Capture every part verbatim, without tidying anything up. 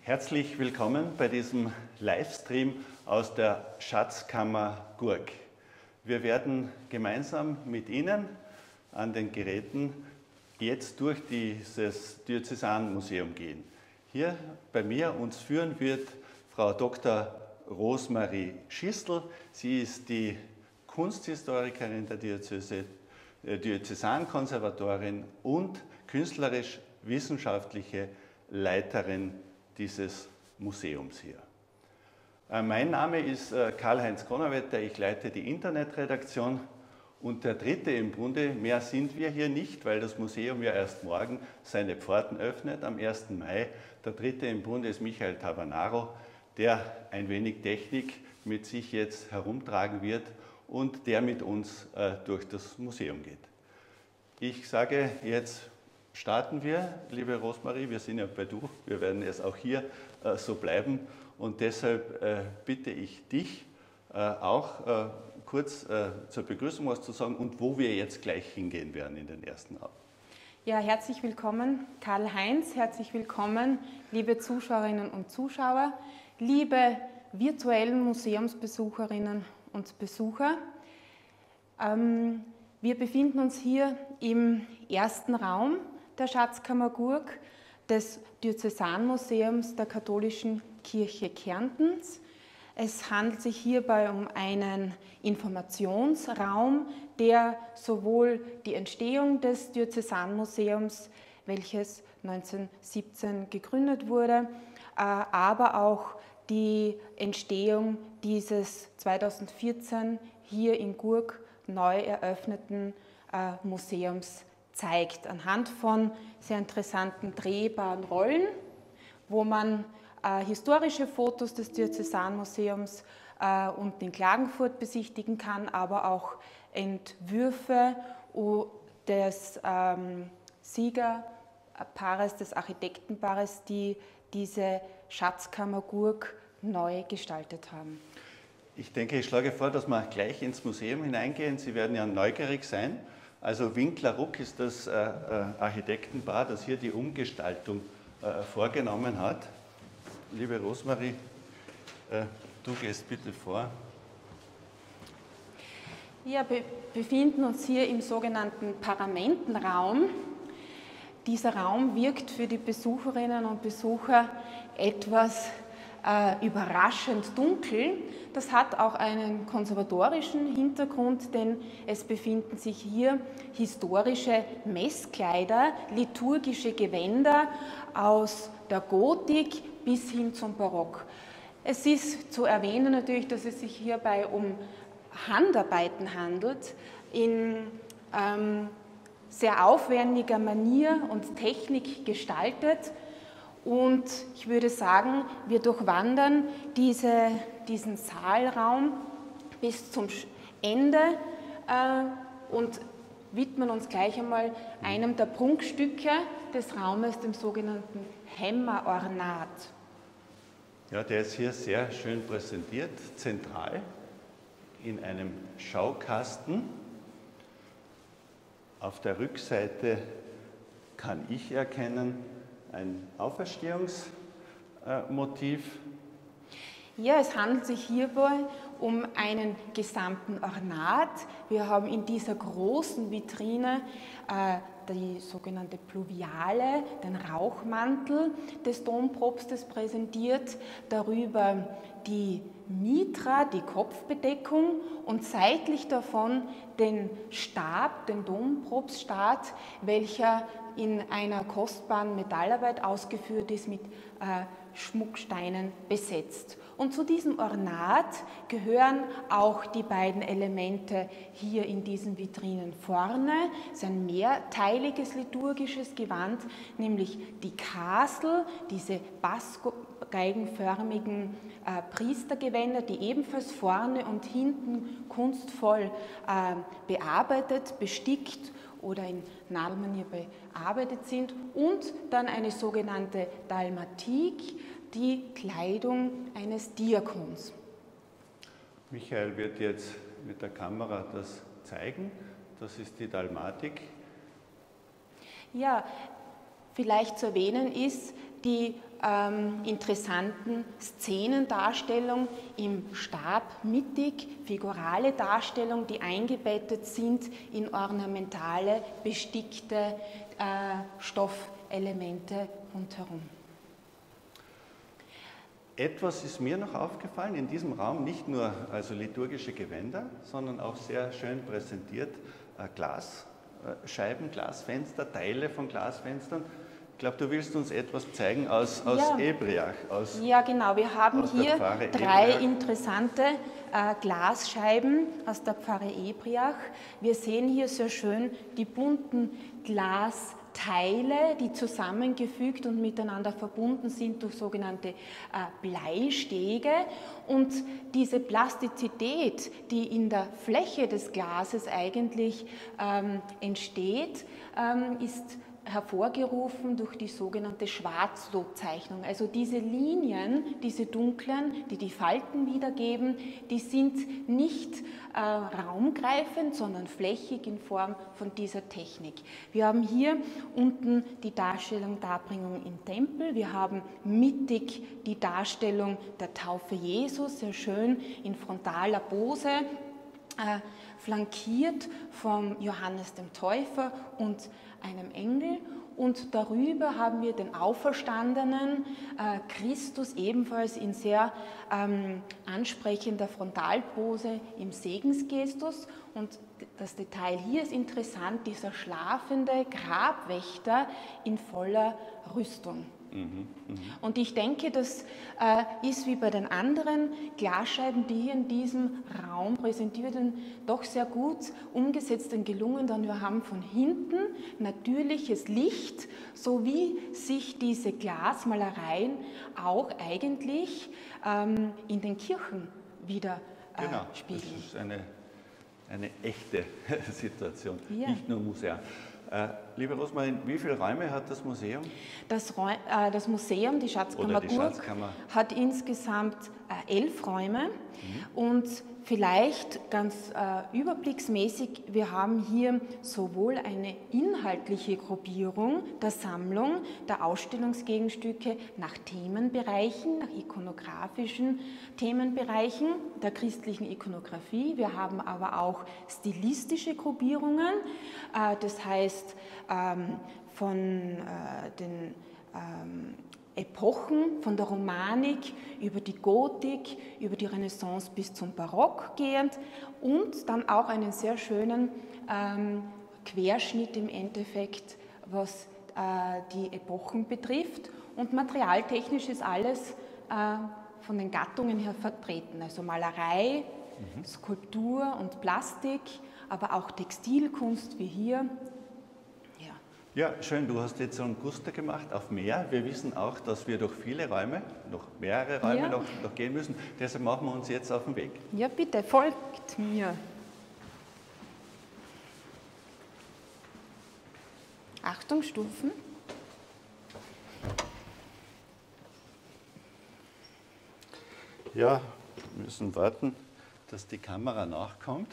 Herzlich willkommen bei diesem Livestream aus der Schatzkammer Gurk. Wir werden gemeinsam mit Ihnen an den Geräten jetzt durch dieses Diözesanmuseum gehen. Hier bei mir uns führen wird Frau Doktor Rosemarie Schistl. Sie ist die Kunsthistorikerin der Diözese, Diözesankonservatorin und künstlerisch-wissenschaftliche Leiterin dieses Museums hier. Mein Name ist Karl-Heinz Konnerwetter, ich leite die Internetredaktion und der dritte im Bunde, mehr sind wir hier nicht, weil das Museum ja erst morgen seine Pforten öffnet, am ersten Mai. Der dritte im Bunde ist Michael Tabanaro, der ein wenig Technik mit sich jetzt herumtragen wird und der mit uns durch das Museum geht. Ich sage jetzt, starten wir, liebe Rosemarie, wir sind ja bei Du, wir werden es auch hier äh, so bleiben und deshalb äh, bitte ich dich äh, auch äh, kurz äh, zur Begrüßung was zu sagen und wo wir jetzt gleich hingehen werden in den ersten Abend. Ja, herzlich willkommen Karl-Heinz, herzlich willkommen liebe Zuschauerinnen und Zuschauer, liebe virtuellen Museumsbesucherinnen und Besucher. Ähm, wir befinden uns hier im ersten Raum der Schatzkammer Gurk des Diözesanmuseums der Katholischen Kirche Kärntens. Es handelt sich hierbei um einen Informationsraum, der sowohl die Entstehung des Diözesanmuseums, welches neunzehnhundertsiebzehn gegründet wurde, aber auch die Entstehung dieses zweitausendvierzehn hier in Gurk neu eröffneten Museums zeigt, anhand von sehr interessanten drehbaren Rollen, wo man äh, historische Fotos des Diözesanmuseums äh, und in Klagenfurt besichtigen kann, aber auch Entwürfe des ähm, Siegerpaares, des Architektenpaares, die diese Schatzkammer Gurk neu gestaltet haben. Ich denke, ich schlage vor, dass wir gleich ins Museum hineingehen. Sie werden ja neugierig sein. Also Winkler-Ruck ist das äh, Architektenpaar, das hier die Umgestaltung äh, vorgenommen hat. Liebe Rosemarie, äh, du gehst bitte vor. Wir be befinden uns hier im sogenannten Paramentenraum. Dieser Raum wirkt für die Besucherinnen und Besucher etwas äh, überraschend dunkel. Das hat auch einen konservatorischen Hintergrund, denn es befinden sich hier historische Messkleider, liturgische Gewänder aus der Gotik bis hin zum Barock. Es ist zu erwähnen natürlich, dass es sich hierbei um Handarbeiten handelt, in ähm, sehr aufwendiger Manier und Technik gestaltet. Und ich würde sagen, wir durchwandern diese, diesen Saalraum bis zum Ende äh, und widmen uns gleich einmal einem der Prunkstücke des Raumes, dem sogenannten Hämmerornat. Ja, der ist hier sehr schön präsentiert, zentral in einem Schaukasten. Auf der Rückseite kann ich erkennen, ein Auferstehungsmotiv. Ja, es handelt sich hierbei um einen gesamten Ornat. Wir haben in dieser großen Vitrine äh, die sogenannte Pluviale, den Rauchmantel des Dompropstes präsentiert, darüber die Mitra, die Kopfbedeckung und seitlich davon den Stab, den Dompropststab, welcher in einer kostbaren Metallarbeit ausgeführt ist, mit äh, Schmucksteinen besetzt. Und zu diesem Ornat gehören auch die beiden Elemente hier in diesen Vitrinen vorne. Es ist ein mehrteiliges liturgisches Gewand, nämlich die Kasel, diese bassgeigenförmigen äh, Priestergewänder, die ebenfalls vorne und hinten kunstvoll äh, bearbeitet, bestickt oder in Nadelmanier bearbeitet sind, und dann eine sogenannte Dalmatik, die Kleidung eines Diakons. Michael wird jetzt mit der Kamera das zeigen. Das ist die Dalmatik. Ja, vielleicht zu erwähnen ist, die ähm, interessanten Szenendarstellung im Stab mittig, figurale Darstellung, die eingebettet sind in ornamentale, bestickte äh, Stoffelemente rundherum. Etwas ist mir noch aufgefallen, in diesem Raum nicht nur also liturgische Gewänder, sondern auch sehr schön präsentiert äh, Glasscheiben, Glasfenster, Teile von Glasfenstern. Ich glaube, du willst uns etwas zeigen aus, aus ja. Ebriach. Aus, ja, genau. Wir haben hier drei Ebriach. interessante äh, Glasscheiben aus der Pfarre Ebriach. Wir sehen hier sehr schön die bunten Glasteile, die zusammengefügt und miteinander verbunden sind durch sogenannte äh, Bleistege. Und diese Plastizität, die in der Fläche des Glases eigentlich ähm, entsteht, ähm, ist hervorgerufen durch die sogenannte Schwarzlotzeichnung. Also diese Linien, diese dunklen, die die Falten wiedergeben, die sind nicht äh, raumgreifend, sondern flächig in Form von dieser Technik. Wir haben hier unten die Darstellung Darbringung im Tempel, wir haben mittig die Darstellung der Taufe Jesus, sehr schön in frontaler Pose, äh, flankiert vom Johannes dem Täufer und einem Engel, und darüber haben wir den auferstandenen äh, Christus ebenfalls in sehr ähm, ansprechender Frontalpose im Segensgestus. Und das Detail hier ist interessant, dieser schlafende Grabwächter in voller Rüstung. Mhm, mh. Und ich denke, das äh, ist wie bei den anderen Glasscheiben, die hier in diesem Raum präsentiert werden, doch sehr gut umgesetzt und gelungen, denn wir haben von hinten natürliches Licht, sowie sich diese Glasmalereien auch eigentlich ähm, in den Kirchen wieder äh, genau, spiegeln. Das ist eine, eine echte Situation, ja. nicht nur museal. Äh, liebe Rosmarin, wie viele Räume hat das Museum? Das, äh, das Museum, die Schatzkammer die Gurk, Schatzkammer. hat insgesamt äh, elf Räume. Mhm. Und vielleicht ganz äh, überblicksmäßig, wir haben hier sowohl eine inhaltliche Gruppierung der Sammlung der Ausstellungsgegenstücke nach Themenbereichen, nach ikonografischen Themenbereichen der christlichen Ikonografie. Wir haben aber auch stilistische Gruppierungen, äh, das heißt ähm, von äh, den ähm, Epochen, von der Romanik über die Gotik, über die Renaissance bis zum Barock gehend, und dann auch einen sehr schönen ähm, Querschnitt im Endeffekt, was äh, die Epochen betrifft. Und materialtechnisch ist alles äh, von den Gattungen her vertreten, also Malerei, mhm. Skulptur und Plastik, aber auch Textilkunst wie hier. Ja, schön, du hast jetzt so einen Guster gemacht auf mehr. Wir wissen auch, dass wir durch viele Räume, noch mehrere Räume ja. noch, noch gehen müssen. Deshalb machen wir uns jetzt auf den Weg. Ja, bitte, folgt mir. Achtung, Stufen. Ja, wir müssen warten, dass die Kamera nachkommt.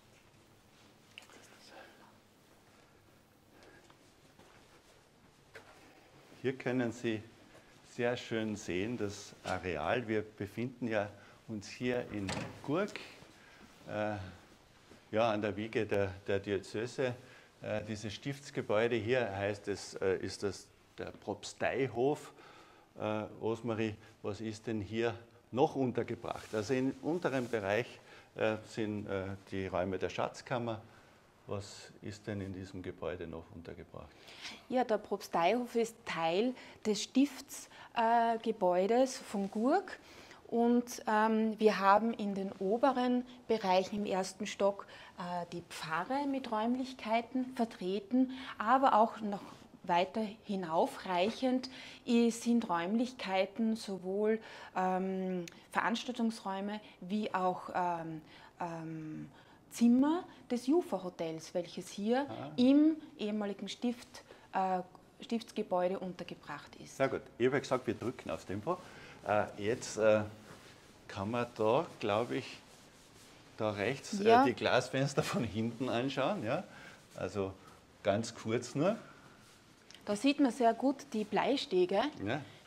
Hier können Sie sehr schön sehen, das Areal. Wir befinden ja uns hier in Gurk, äh, ja, an der Wiege der, der Diözese. Äh, dieses Stiftsgebäude hier heißt es, äh, ist das der Propsteihof. Äh, Rosmarie, was ist denn hier noch untergebracht? Also im unteren Bereich äh, sind äh, die Räume der Schatzkammer. Was ist denn in diesem Gebäude noch untergebracht? Ja, der Propsteihof ist Teil des Stiftsgebäudes äh, von Gurk, und ähm, wir haben in den oberen Bereichen im ersten Stock äh, die Pfarre mit Räumlichkeiten vertreten, aber auch noch weiter hinaufreichend sind Räumlichkeiten, sowohl ähm, Veranstaltungsräume wie auch ähm, ähm, Zimmer des Jufa-Hotels, welches hier ah. im ehemaligen Stift, äh, Stiftsgebäude untergebracht ist. Sehr gut. Ich habe ja gesagt, wir drücken aufs Tempo. Äh, jetzt äh, kann man da, glaube ich, da rechts ja. äh, die Glasfenster von hinten anschauen. Ja? Also ganz kurz nur. Da sieht man sehr gut die Bleistege, ja.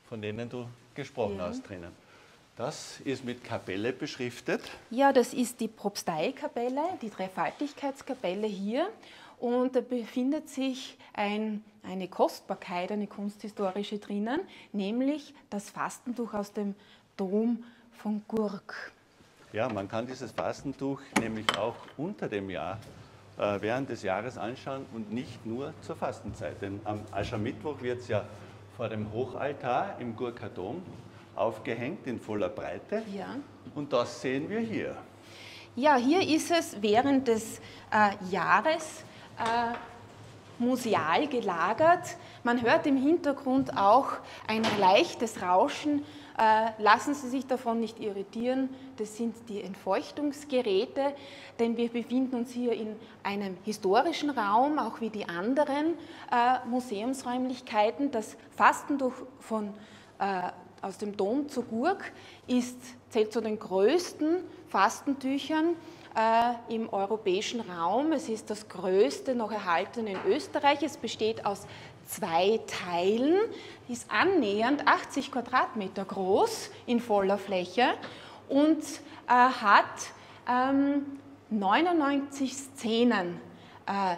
von denen du gesprochen Ja. hast, drinnen. Das ist mit Kapelle beschriftet. Ja, das ist die Propsteikapelle, die Dreifaltigkeitskapelle hier. Und da befindet sich ein, eine Kostbarkeit, eine kunsthistorische drinnen, nämlich das Fastentuch aus dem Dom von Gurk. Ja, man kann dieses Fastentuch nämlich auch unter dem Jahr, äh, während des Jahres anschauen und nicht nur zur Fastenzeit. Denn am Aschermittwoch wird es ja vor dem Hochaltar im Gurker Dom aufgehängt in voller Breite. Ja. Und das sehen wir hier. Ja, hier ist es während des äh, Jahres äh, museal gelagert. Man hört im Hintergrund auch ein leichtes Rauschen. Äh, lassen Sie sich davon nicht irritieren, das sind die Entfeuchtungsgeräte, denn wir befinden uns hier in einem historischen Raum, auch wie die anderen äh, Museumsräumlichkeiten. Das Fastentuch von äh, aus dem Dom zu Gurk ist, zählt zu den größten Fastentüchern äh, im europäischen Raum. Es ist das größte noch erhaltene in Österreich. Es besteht aus zwei Teilen, ist annähernd achtzig Quadratmeter groß in voller Fläche und äh, hat ähm, neunundneunzig Szenen äh,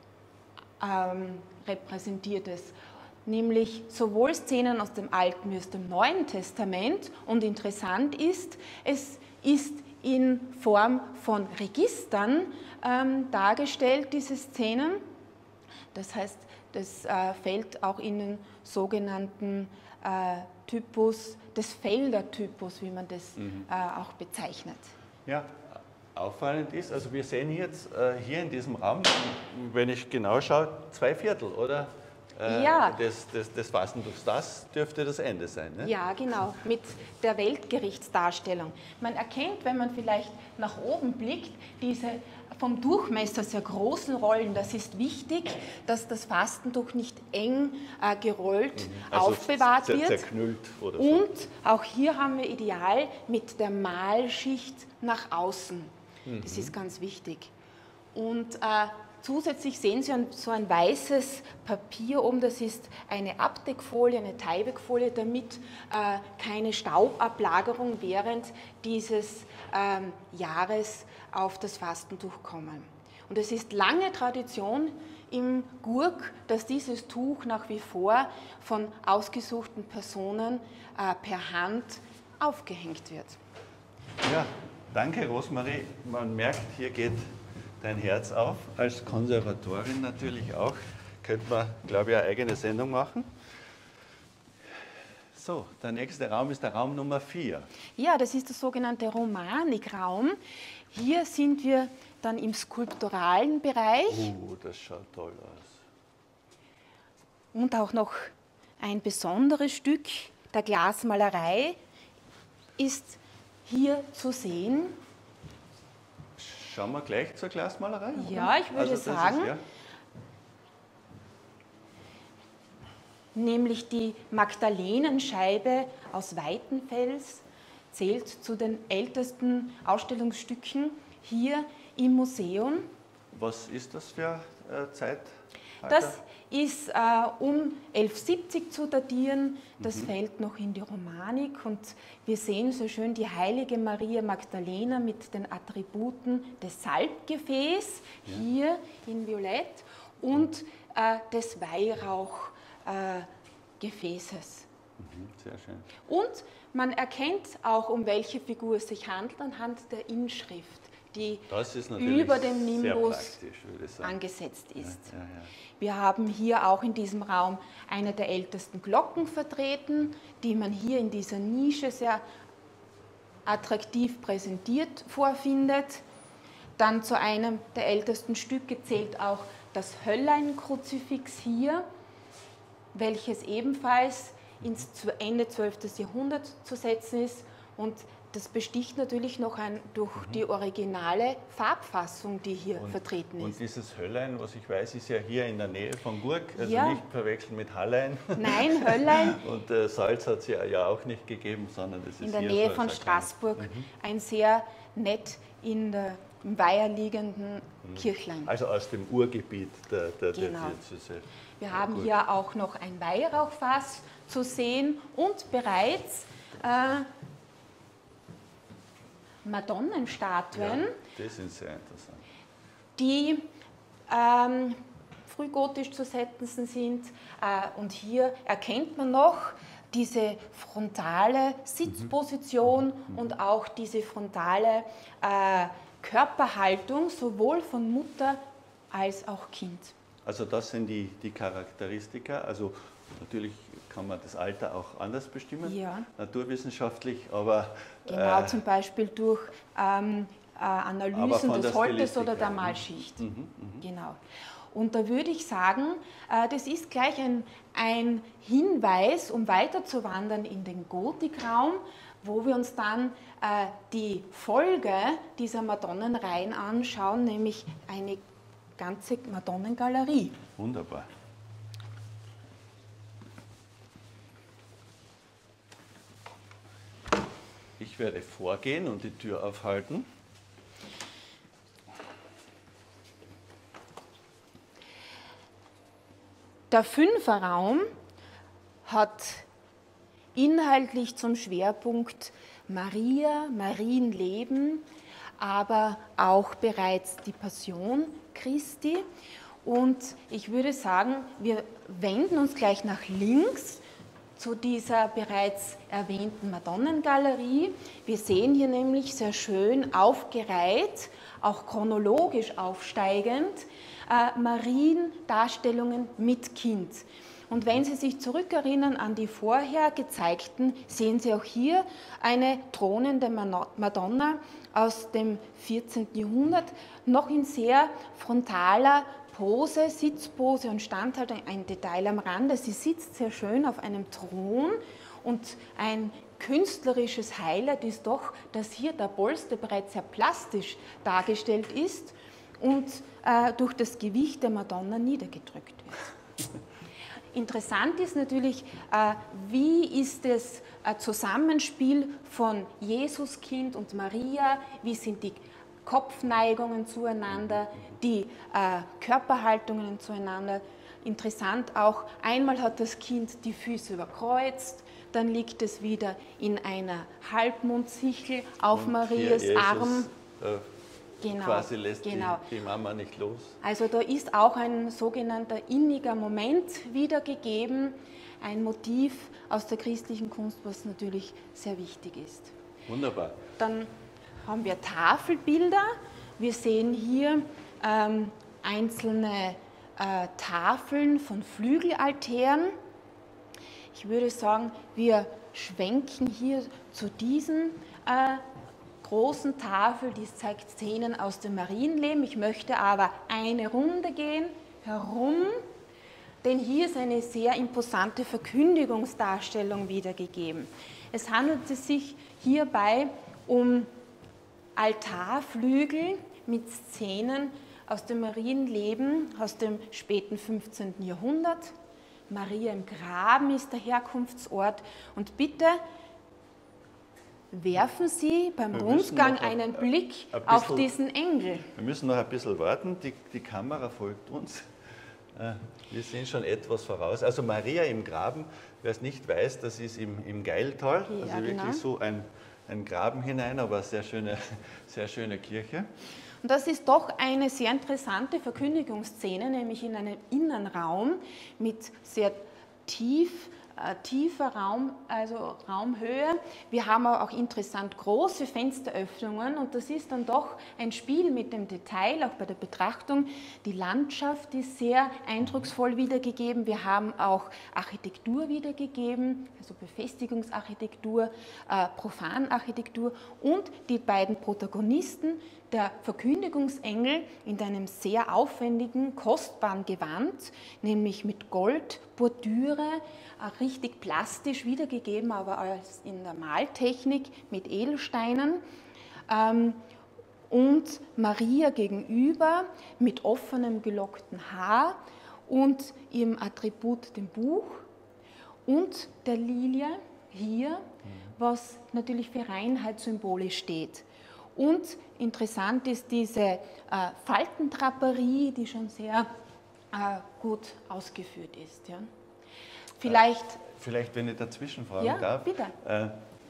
ähm, repräsentiert es. Nämlich sowohl Szenen aus dem Alten wie aus dem Neuen Testament. Und interessant ist, es ist in Form von Registern ähm, dargestellt, diese Szenen. Das heißt, das äh, fällt auch in den sogenannten äh, Typus des Feldertypus, wie man das mhm. äh, auch bezeichnet. Ja, auffallend ist, also wir sehen jetzt äh, hier in diesem Raum, wenn ich genau schaue, zwei Viertel, oder? Äh, ja. des, des, des Fastentuchs. Das dürfte das Ende sein, ne? Ja, genau, mit der Weltgerichtsdarstellung. Man erkennt, wenn man vielleicht nach oben blickt, diese vom Durchmesser sehr großen Rollen. Das ist wichtig, dass das Fastentuch nicht eng äh, gerollt also aufbewahrt wird. Zerknüllt oder so. Und auch hier haben wir ideal mit der Malschicht nach außen. Mhm. Das ist ganz wichtig. Und äh, zusätzlich sehen Sie so ein weißes Papier oben, das ist eine Abdeckfolie, eine Tyvek-Folie, damit äh, keine Staubablagerung während dieses ähm, Jahres auf das Fastentuch kommen. Und es ist lange Tradition im Gurk, dass dieses Tuch nach wie vor von ausgesuchten Personen äh, per Hand aufgehängt wird. Ja, danke Rosmarie. Man merkt, hier geht dein Herz auf, als Konservatorin natürlich auch. Könnte man, glaube ich, eine eigene Sendung machen. So, der nächste Raum ist der Raum Nummer vier. Ja, das ist der sogenannte Romanikraum. Hier sind wir dann im skulpturalen Bereich. Oh, das schaut toll aus. Und auch noch ein besonderes Stück der Glasmalerei ist hier zu sehen. Schauen wir gleich zur Glasmalerei? Ja, oder? ich würde also sagen, ist, ja. nämlich die Magdalenenscheibe aus Weitenfels zählt zu den ältesten Ausstellungsstücken hier im Museum. Was ist das für äh, Zeit? Das ist äh, um elfhundertsiebzig zu datieren. Das mhm. fällt noch in die Romanik und wir sehen so schön die heilige Maria Magdalena mit den Attributen des Salbgefäßs, ja. hier in Violett, und äh, des Weihrauchgefäßes. Mhm, sehr schön. Und man erkennt auch, um welche Figur es sich handelt, anhand der Inschrift, die über dem Nimbus angesetzt ist. Ja, ja, ja. Wir haben hier auch in diesem Raum eine der ältesten Glocken vertreten, die man hier in dieser Nische sehr attraktiv präsentiert vorfindet. Dann zu einem der ältesten Stücke zählt auch das Höllein-Kruzifix hier, welches ebenfalls ins Ende zwölften Jahrhunderts zu setzen ist. Und das besticht natürlich noch ein, durch die originale Farbfassung, die hier und, vertreten ist. Und dieses Höllein, was ich weiß, ist ja hier in der Nähe von Gurk, also ja. nicht verwechseln mit Hallein. Nein, Höllein. Und äh, Salz hat es ja, ja auch nicht gegeben, sondern das ist in der hier Nähe so von Straßburg. Mhm. Ein sehr nett in der im Weiher liegenden Kirchlein. Also aus dem Urgebiet der, der, Genau. der Diözese. Wir haben Gut. hier auch noch ein Weihrauchfass zu sehen und bereits äh, Madonnenstatuen, Ja, das ist sehr interessant. die ähm, frühgotisch zu setzen sind. Äh, und hier erkennt man noch diese frontale Sitzposition mhm. und auch diese frontale äh, Körperhaltung sowohl von Mutter als auch Kind. Also das sind die, die Charakteristika. Also natürlich kann man das Alter auch anders bestimmen, ja. naturwissenschaftlich, aber... Genau, äh, zum Beispiel durch ähm, äh, Analysen des Holtes oder der Malschicht. Mhm, mh. Genau. Und da würde ich sagen, äh, das ist gleich ein, ein Hinweis, um weiterzuwandern in den Gotikraum, wo wir uns dann äh, die Folge dieser Madonnenreihen anschauen, nämlich eine ganze Madonnengalerie. Wunderbar. Ich werde vorgehen und die Tür aufhalten. Der Fünferraum hat inhaltlich zum Schwerpunkt Maria, Marienleben, aber auch bereits die Passion Christi. Und ich würde sagen, wir wenden uns gleich nach links zu dieser bereits erwähnten Madonnengalerie. Wir sehen hier nämlich sehr schön aufgereiht, auch chronologisch aufsteigend, äh, Mariendarstellungen mit Kind. Und wenn Sie sich zurückerinnern an die vorher gezeigten, sehen Sie auch hier eine thronende Madonna aus dem vierzehnten Jahrhundert, noch in sehr frontaler Pose, Sitzpose und Standhaltung, ein Detail am Rande. Sie sitzt sehr schön auf einem Thron und ein künstlerisches Highlight ist doch, dass hier der Polster bereits sehr plastisch dargestellt ist und äh, durch das Gewicht der Madonna niedergedrückt wird. Interessant ist natürlich, äh, wie ist das äh, Zusammenspiel von Jesuskind und Maria, wie sind die Kopfneigungen zueinander, die äh, Körperhaltungen zueinander. Interessant auch, einmal hat das Kind die Füße überkreuzt, dann liegt es wieder in einer Halbmondsichel auf und Marias Jesus, Arm. Äh, genau, quasi lässt genau. Die, die Mama nicht los. Also da ist auch ein sogenannter inniger Moment wiedergegeben, ein Motiv aus der christlichen Kunst, was natürlich sehr wichtig ist. Wunderbar. Dann haben wir Tafelbilder. Wir sehen hier ähm, einzelne äh, Tafeln von Flügelaltären. Ich würde sagen, wir schwenken hier zu diesen äh, großen Tafel, die zeigt Szenen aus dem Marienleben. Ich möchte aber eine Runde gehen, herum, denn hier ist eine sehr imposante Verkündigungsdarstellung wiedergegeben. Es handelt sich hierbei um Altarflügel mit Szenen aus dem Marienleben aus dem späten fünfzehnten Jahrhundert. Maria im Graben ist der Herkunftsort. Und bitte werfen Sie beim Rundgang einen Blick ein bisschen, auf diesen Engel. Wir müssen noch ein bisschen warten, die, die Kamera folgt uns. Wir sind schon etwas voraus. Also Maria im Graben, wer es nicht weiß, das ist im, im Geiltal, also ja, wirklich genau. so ein ein Graben hinein, aber eine sehr schöne, sehr schöne Kirche. Und das ist doch eine sehr interessante Verkündigungsszene, nämlich in einem Innenraum mit sehr tief, äh, tiefer Raum, also Raumhöhe. Wir haben aber auch interessant große Fensteröffnungen und das ist dann doch ein Spiel mit dem Detail, auch bei der Betrachtung. Die Landschaft ist sehr eindrucksvoll wiedergegeben. Wir haben auch Architektur wiedergegeben, also Befestigungsarchitektur, äh, Profanarchitektur und die beiden Protagonisten, der Verkündigungsengel in einem sehr aufwendigen, kostbaren Gewand, nämlich mit Goldbordüre, richtig plastisch wiedergegeben, aber als in der Maltechnik mit Edelsteinen. Und Maria gegenüber mit offenem gelockten Haar und ihrem Attribut dem Buch und der Lilie hier, was natürlich für Reinheit symbolisch steht. Und interessant ist diese äh, Faltendraperie, die schon sehr äh, gut ausgeführt ist. Ja. Vielleicht, äh, vielleicht, wenn ich dazwischen fragen ja, darf, bitte. Äh, äh,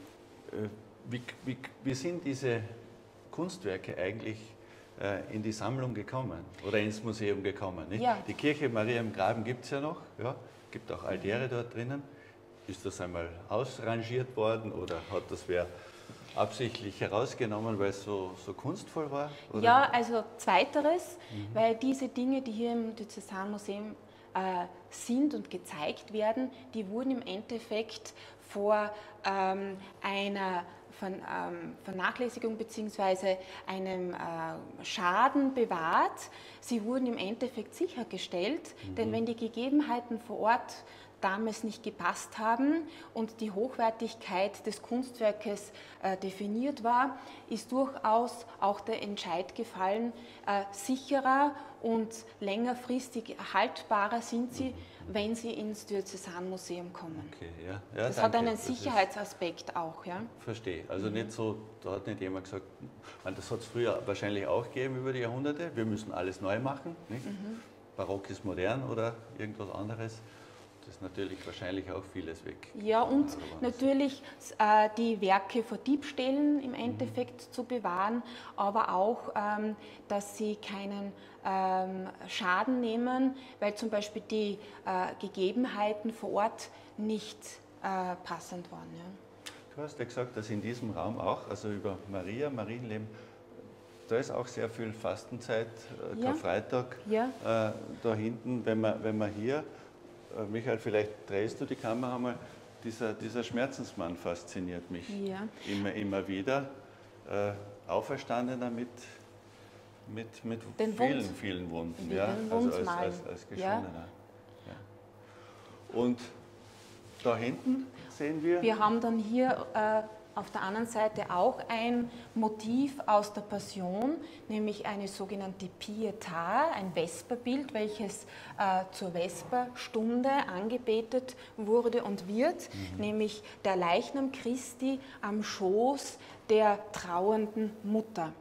wie, wie, wie sind diese Kunstwerke eigentlich äh, in die Sammlung gekommen oder ins Museum gekommen? Nicht? Ja. Die Kirche Maria im Graben gibt es ja noch, ja, gibt auch Altäre dort drinnen. Ist das einmal ausrangiert worden oder hat das wer absichtlich herausgenommen, weil es so, so kunstvoll war? Oder? Ja, also zweiteres, mhm. weil diese Dinge, die hier im Diözesanmuseum äh, sind und gezeigt werden, die wurden im Endeffekt vor ähm, einer Ver, ähm, Vernachlässigung bzw. einem äh, Schaden bewahrt. Sie wurden im Endeffekt sichergestellt, mhm. denn wenn die Gegebenheiten vor Ort damals nicht gepasst haben und die Hochwertigkeit des Kunstwerkes äh, definiert war, ist durchaus auch der Entscheid gefallen, äh, sicherer und längerfristig haltbarer sind sie, wenn sie ins Diözesanmuseum kommen. Okay, ja. Ja, das danke. Hat einen Sicherheitsaspekt das auch. Ja? Verstehe. Also nicht so, da hat nicht jemand gesagt, das hat es früher wahrscheinlich auch gegeben über die Jahrhunderte, wir müssen alles neu machen, nicht? Mhm. Barock ist modern oder irgendwas anderes. Das ist natürlich wahrscheinlich auch vieles weg. Ja, und natürlich äh, die Werke vor Diebstählen im Endeffekt mhm. zu bewahren, aber auch, ähm, dass sie keinen ähm, Schaden nehmen, weil zum Beispiel die äh, Gegebenheiten vor Ort nicht äh, passend waren. Ja. Du hast ja gesagt, dass in diesem Raum auch, also über Maria, Marienleben, da ist auch sehr viel Fastenzeit, äh, ja. Karfreitag, ja. äh, da hinten, wenn man, wenn man hier Michael, vielleicht drehst du die Kamera mal. Dieser, dieser Schmerzensmann fasziniert mich ja. immer, immer wieder. Äh, Auferstandener mit, mit, mit vielen, Wund. vielen Wunden, Mit ja? Also als, als, als, als Geschwundener. Ja. Ja. Und da hinten sehen wir... Wir haben dann hier äh, auf der anderen Seite auch ein Motiv aus der Passion, nämlich eine sogenannte Pietà, ein Vesperbild, welches äh, zur Vesperstunde angebetet wurde und wird, mhm. nämlich der Leichnam Christi am Schoß der trauernden Mutter.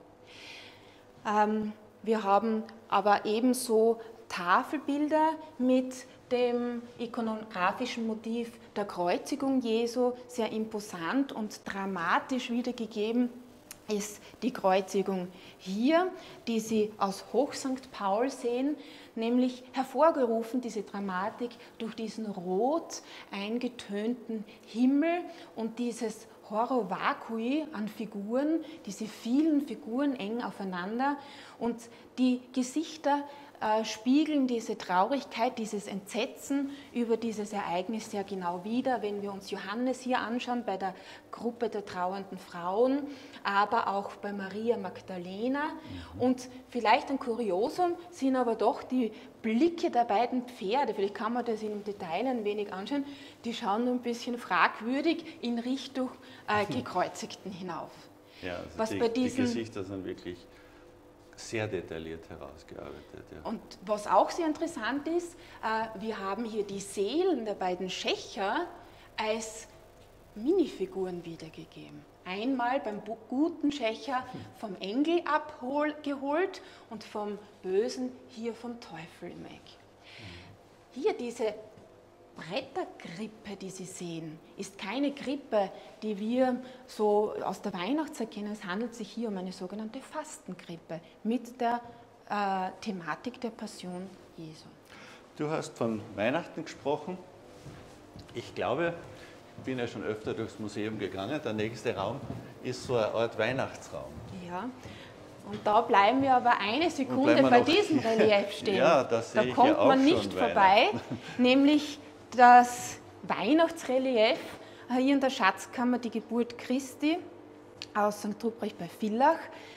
Ähm, wir haben aber ebenso Tafelbilder mit dem ikonografischen Motiv der Kreuzigung Jesu, sehr imposant und dramatisch wiedergegeben ist die Kreuzigung hier, die Sie aus Hoch Sankt Paul sehen, nämlich hervorgerufen, diese Dramatik, durch diesen rot eingetönten Himmel und dieses Horror vacui an Figuren, diese vielen Figuren eng aufeinander und die Gesichter äh, spiegeln diese Traurigkeit, dieses Entsetzen über dieses Ereignis sehr genau wider, wenn wir uns Johannes hier anschauen bei der Gruppe der trauernden Frauen, aber auch bei Maria Magdalena. Mhm. Und vielleicht ein Kuriosum sind aber doch die Blicke der beiden Pferde, vielleicht kann man das im Detail ein wenig anschauen, die schauen ein bisschen fragwürdig in Richtung äh, Gekreuzigten hinauf. Ja, also was die, bei diesen, die Gesichter sind wirklich sehr detailliert herausgearbeitet. Ja. Und was auch sehr interessant ist, äh, wir haben hier die Seelen der beiden Schächer als Minifiguren wiedergegeben. Einmal beim guten Schächer vom Engel abgeholt und vom Bösen hier vom Teufel im Eck. Hier diese Bretterkrippe, die Sie sehen, ist keine Krippe, die wir so aus der Weihnachtszeit kennen. Es handelt sich hier um eine sogenannte Fastenkrippe mit der äh, Thematik der Passion Jesu. Du hast von Weihnachten gesprochen. Ich glaube, ich bin ja schon öfter durchs Museum gegangen. Der nächste Raum ist so eine Art Weihnachtsraum. Ja. Und da bleiben wir aber eine Sekunde bei diesem Relief stehen. Ja, das da sehe ich kommt ja auch man nicht vorbei, nämlich das Weihnachtsrelief, hier in der Schatzkammer die Geburt Christi aus Sankt Ruprecht bei Villach,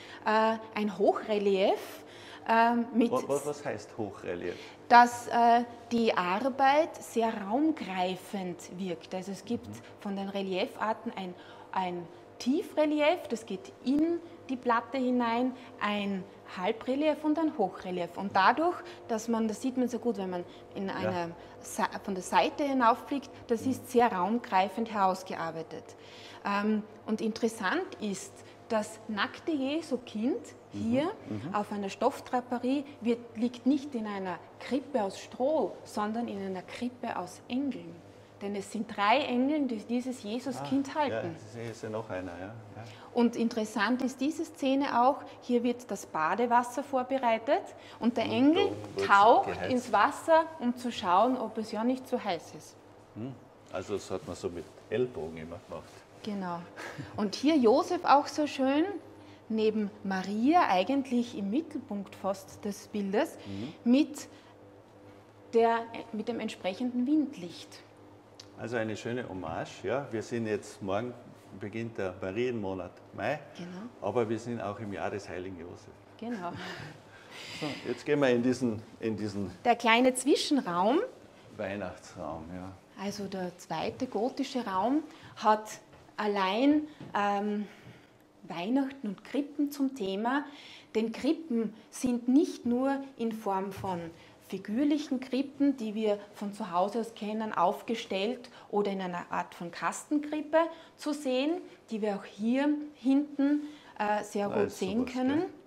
ein Hochrelief. Mit, was, was heißt Hochrelief? Dass äh, die Arbeit sehr raumgreifend wirkt. Also es gibt von den Reliefarten ein, ein Tiefrelief, das geht in die Platte hinein, ein Halbrelief und ein Hochrelief. Und dadurch, dass man, das sieht man sehr gut, wenn man in eine, ja. von der Seite hinaufblickt, das ist sehr raumgreifend herausgearbeitet. Ähm, und interessant ist, das nackte Jesu-Kind hier mhm. auf einer Stoffdraperie wird, liegt nicht in einer Krippe aus Stroh, sondern in einer Krippe aus Engeln. Denn es sind drei Engel, die dieses Jesuskind ah, halten. Ja, hier ist ja noch einer. Ja. Ja. Und interessant ist diese Szene auch, hier wird das Badewasser vorbereitet und der Engel taucht geheizt. ins Wasser, um zu schauen, ob es ja nicht zu heiß ist. Also das hat man so mit Ellbogen immer gemacht. Genau. Und hier Josef auch so schön, neben Maria eigentlich im Mittelpunkt fast des Bildes, mhm. mit, der, mit dem entsprechenden Windlicht. Also eine schöne Hommage. Ja. Wir sind jetzt, morgen beginnt der Marienmonat Mai, genau. aber wir sind auch im Jahr des heiligen Josef. Genau. So, jetzt gehen wir in diesen, in diesen... Der kleine Zwischenraum. Weihnachtsraum, ja. Also der zweite gotische Raum hat allein ähm, Weihnachten und Krippen zum Thema, denn Krippen sind nicht nur in Form von figürlichen Krippen, die wir von zu Hause aus kennen, aufgestellt oder in einer Art von Kastenkrippe zu sehen, die wir auch hier hinten äh, sehr gut also sehen können. Gell?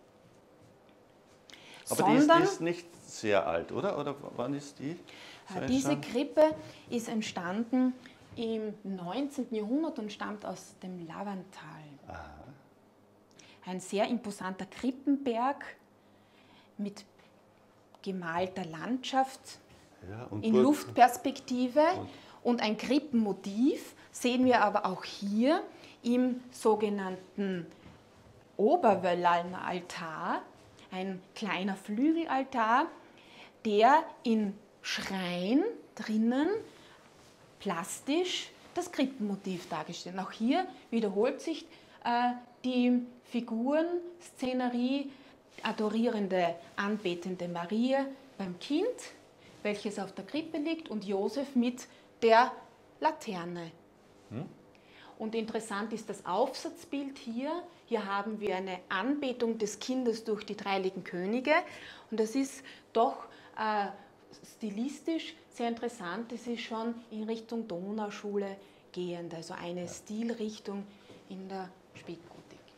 Aber Sondern, die ist, ist nicht sehr alt, oder? Oder wann ist die? So diese Krippe ist entstanden im neunzehnten Jahrhundert und stammt aus dem Lavantal. Aha. Ein sehr imposanter Krippenberg mit gemalter Landschaft ja, in gut. Luftperspektive und. und ein Krippenmotiv sehen wir aber auch hier im sogenannten Oberwöllalner Altar, ein kleiner Flügelaltar, der in Schrein drinnen plastisch das Krippenmotiv dargestellt. Auch hier wiederholt sich äh, die Figurenszenerie, adorierende, anbetende Maria beim Kind, welches auf der Krippe liegt, und Josef mit der Laterne. Hm? Und interessant ist das Aufsatzbild hier. Hier haben wir eine Anbetung des Kindes durch die dreiligen Könige. Und das ist doch äh, stilistisch sehr interessant. Es ist schon in Richtung Donauschule gehend, also eine ja. Stilrichtung in der Spätgotik.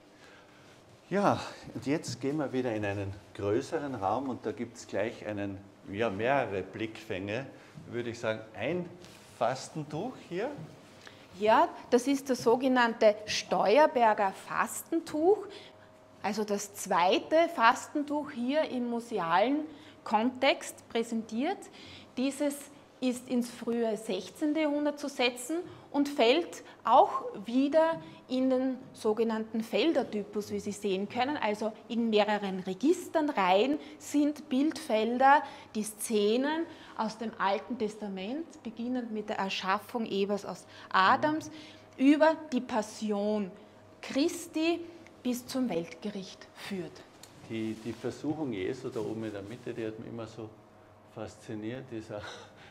Ja, und jetzt gehen wir wieder in einen größeren Raum und da gibt es gleich einen, ja, mehrere Blickfänge, würde ich sagen. Ein Fastentuch hier. Ja, das ist das sogenannte Steuerberger Fastentuch, also das zweite Fastentuch hier im musealen Kontext präsentiert. Dieses ist ins frühe sechzehnte Jahrhundert zu setzen und fällt auch wieder in den sogenannten Feldertypus, wie Sie sehen können. Also in mehreren Registernreihen sind Bildfelder, die Szenen aus dem Alten Testament, beginnend mit der Erschaffung Evas aus Adams, über die Passion Christi bis zum Weltgericht führt. Die, die Versuchung Jesu da oben in der Mitte, die hat mich immer so fasziniert, dieser,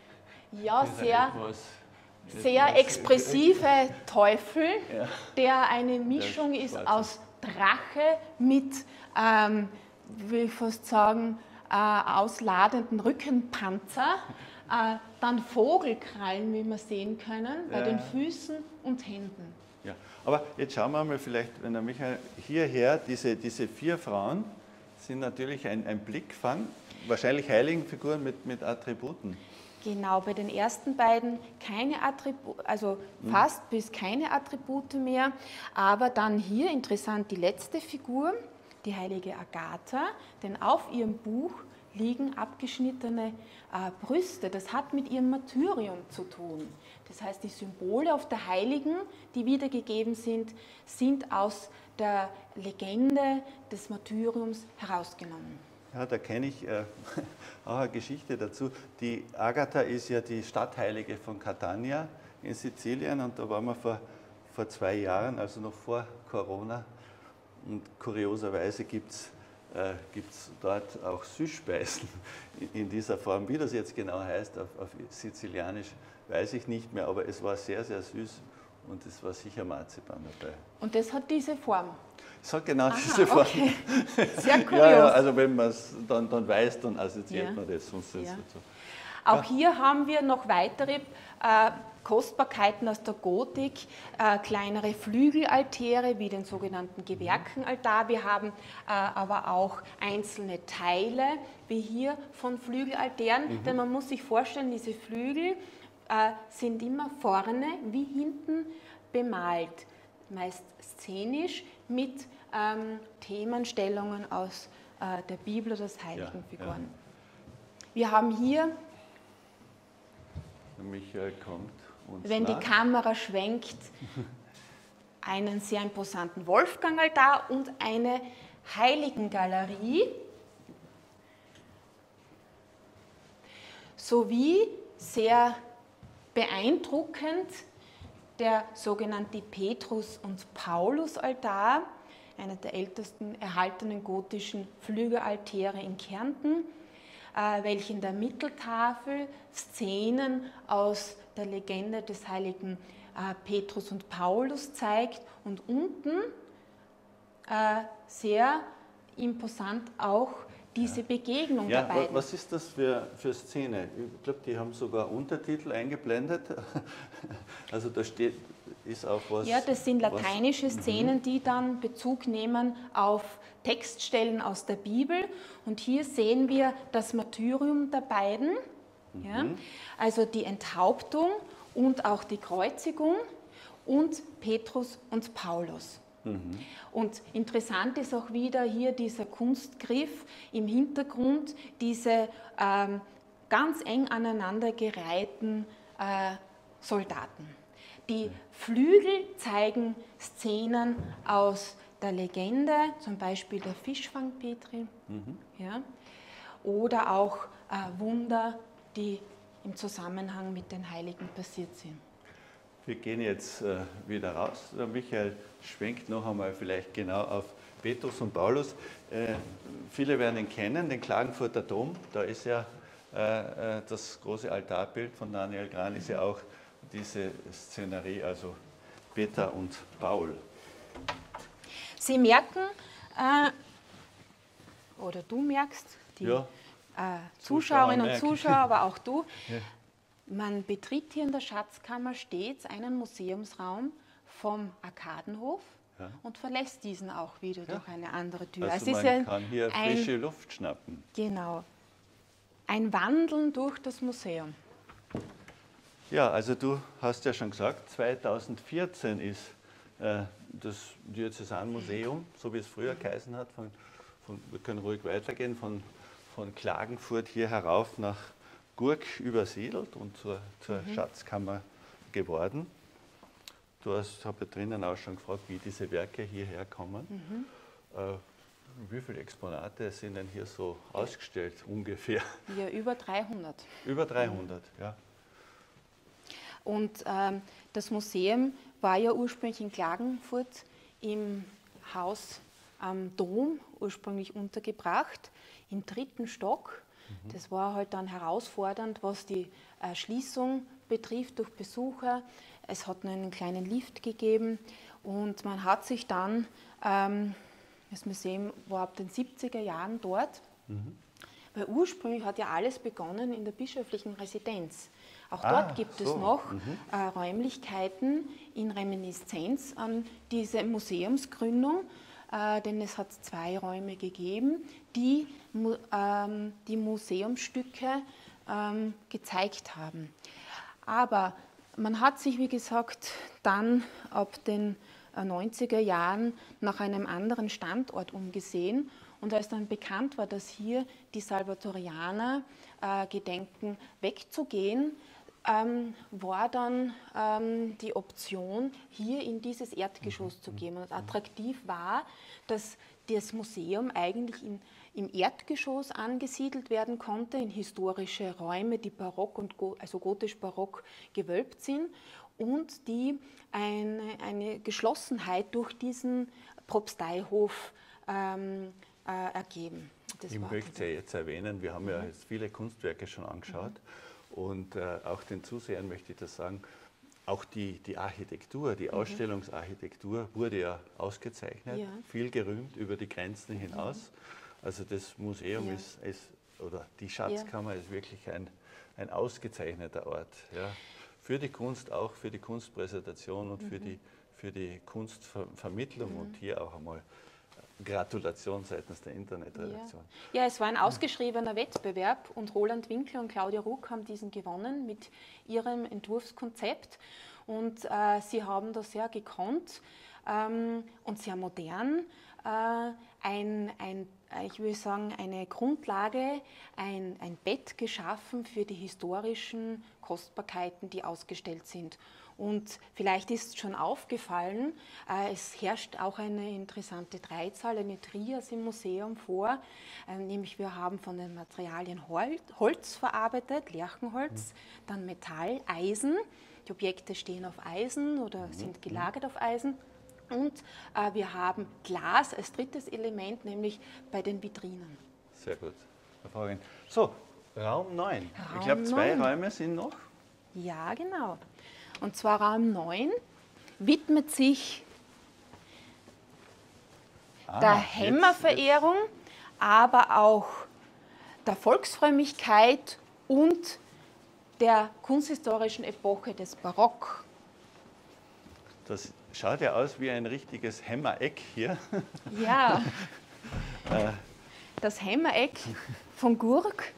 ja, dieser sehr, etwas, sehr etwas expressive Teufel, ja, der eine Mischung ist aus Drache mit, ähm, will ich fast sagen, äh, ausladenden Rückenpanzer, äh, dann Vogelkrallen, wie wir sehen können, bei ja. den Füßen und Händen. Ja, aber jetzt schauen wir mal vielleicht, wenn der Michael hierher, diese, diese vier Frauen sind natürlich ein, ein Blickfang, wahrscheinlich Heiligenfiguren mit, mit Attributen. Genau, bei den ersten beiden keine Attribute, also fast hm. bis keine Attribute mehr, aber dann hier interessant die letzte Figur, die heilige Agatha, denn auf ihrem Buch liegen abgeschnittene äh, Brüste. Das hat mit ihrem Martyrium zu tun. Das heißt, die Symbole auf der Heiligen, die wiedergegeben sind, sind aus der Legende des Martyriums herausgenommen. Ja, da kenne ich äh, auch eine Geschichte dazu. Die Agatha ist ja die Stadtheilige von Catania in Sizilien und da waren wir vor, vor zwei Jahren, also noch vor Corona. Und kurioserweise gibt es äh, gibt's dort auch Süßspeisen in dieser Form. Wie das jetzt genau heißt auf, auf Sizilianisch, weiß ich nicht mehr, aber es war sehr, sehr süß Und es war sicher Marzipan dabei. Und das hat diese Form? Es hat genau Aha, diese Form. Okay. Sehr kurios. Ja, ja, also wenn man es dann, dann weiß, dann assoziiert Ja. man das. Sonst ist Ja. es so. Auch Ja. hier haben wir noch weitere äh, Kostbarkeiten aus der Gotik, äh, kleinere Flügelaltäre wie den sogenannten Gewerkenaltar. Wir haben äh, aber auch einzelne Teile, wie hier von Flügelaltären, mhm. denn man muss sich vorstellen, diese Flügel äh, sind immer vorne wie hinten bemalt, meist szenisch mit ähm, Themenstellungen aus äh, der Bibel oder des Heiligenfiguren. Ja, ja. Wir haben hier, Michael kommt uns wenn nach. die Kamera schwenkt, einen sehr imposanten Wolfgangaltar und eine Heiligengalerie sowie sehr beeindruckend der sogenannte Petrus- und Paulus-Altar, einer der ältesten erhaltenen gotischen Flügelaltäre in Kärnten, äh, welche in der Mitteltafel Szenen aus der Legende des heiligen äh, Petrus und Paulus zeigt und unten äh, sehr imposant auch diese Begegnung Ja, der beiden. was ist das für, für Szene? Ich glaube, die haben sogar Untertitel eingeblendet. Also da steht, ist auch was... Ja, das sind lateinische was, Szenen, mhm. die dann Bezug nehmen auf Textstellen aus der Bibel. Und hier sehen wir das Martyrium der beiden, mhm. ja, also die Enthauptung und auch die Kreuzigung und Petrus und Paulus. Mhm. Und interessant ist auch wieder hier dieser Kunstgriff im Hintergrund, diese ähm, ganz eng aneinandergereihten äh, Soldaten. Die Flügel zeigen Szenen aus der Legende, zum Beispiel der Fischfang Petri, mhm. ja, oder auch äh, Wunder, die im Zusammenhang mit den Heiligen passiert sind. Wir gehen jetzt äh, wieder raus. Der Michael schwenkt noch einmal vielleicht genau auf Petrus und Paulus. Äh, viele werden ihn kennen, den Klagenfurter Dom. Da ist ja äh, das große Altarbild von Daniel Gran, ist ja auch diese Szenerie, also Peter und Paul. Sie merken, äh, oder du merkst, die ja. äh, Zuschauerinnen und Zuschauer, aber auch du, ja. Man betritt hier in der Schatzkammer stets einen Museumsraum vom Arkadenhof ja. und verlässt diesen auch wieder ja. durch eine andere Tür. Also es man ist ein, kann hier ein, frische Luft schnappen. Genau. Ein Wandeln durch das Museum. Ja, also du hast ja schon gesagt, zweitausendvierzehn ist äh, das Diözesanmuseum, so wie es früher geheißen hat, von, von, wir können ruhig weitergehen, von, von Klagenfurt hier herauf nach Gurk übersiedelt und zur, zur mhm. Schatzkammer geworden. Du hast, habe ja drinnen auch schon gefragt, wie diese Werke hierher kommen. Mhm. Äh, wie viele Exponate sind denn hier so ausgestellt ungefähr? Ja, über dreihundert. Über dreihundert, mhm. ja. Und ähm, das Museum war ja ursprünglich in Klagenfurt im Haus am Dom ursprünglich untergebracht, im dritten Stock. Das war halt dann herausfordernd, was die äh, Schließung betrifft durch Besucher. Es hat nur einen kleinen Lift gegeben und man hat sich dann, ähm, das Museum war ab den siebziger Jahren dort, mhm. weil ursprünglich hat ja alles begonnen in der bischöflichen Residenz. Auch ah, dort gibt so. es noch mhm. äh, Räumlichkeiten in Reminiszenz an diese Museumsgründung. Äh, denn es hat zwei Räume gegeben, die ähm, die Museumsstücke ähm, gezeigt haben. Aber man hat sich, wie gesagt, dann ab den äh, neunziger Jahren nach einem anderen Standort umgesehen. Und als dann bekannt war, dass hier die Salvatorianer äh, gedenken, wegzugehen, Ähm, war dann ähm, die Option, hier in dieses Erdgeschoss zu gehen. Und attraktiv war, dass das Museum eigentlich in, im Erdgeschoss angesiedelt werden konnte, in historische Räume, die barock und go, also gotisch-barock gewölbt sind und die eine, eine Geschlossenheit durch diesen Propsteihof ähm, äh, ergeben. Das ich möchte ja jetzt erwähnen, wir haben ja jetzt viele Kunstwerke schon angeschaut. Mhm. Und äh, auch den Zusehern möchte ich das sagen, auch die, die Architektur, die Ausstellungsarchitektur wurde ja ausgezeichnet, Ja. viel gerühmt über die Grenzen hinaus. Also das Museum Ja. ist, ist, oder die Schatzkammer ist wirklich ein, ein ausgezeichneter Ort. Ja. Für die Kunst, auch für die Kunstpräsentation und mhm. für, die, für die Kunstvermittlung mhm. und hier auch einmal Gratulation seitens der Internetredaktion. Ja. ja, es war ein ausgeschriebener Wettbewerb und Roland Winkler und Claudia Ruck haben diesen gewonnen mit ihrem Entwurfskonzept und äh, sie haben da sehr gekonnt ähm, und sehr modern äh, ein, ein, ich würde sagen, eine Grundlage, ein, ein Bett geschaffen für die historischen Kostbarkeiten, die ausgestellt sind. Und vielleicht ist schon aufgefallen, äh, es herrscht auch eine interessante Dreizahl, eine Trias im Museum vor, äh, nämlich wir haben von den Materialien Holz, Holz verarbeitet, Lärchenholz, mhm. dann Metall, Eisen, die Objekte stehen auf Eisen oder mhm. sind gelagert auf Eisen. Und äh, wir haben Glas als drittes Element, nämlich bei den Vitrinen. Sehr gut, hervorragend. So, Raum neun. Raum ich glaube, zwei neun. Räume sind noch. Ja, genau. Und zwar Raum neun widmet sich ah, der Hämmerverehrung, jetzt, jetzt. aber auch der Volksfrömmigkeit und der kunsthistorischen Epoche des Barock. Das schaut ja aus wie ein richtiges Hämmereck hier. Ja, das Hämmereck von Gurk.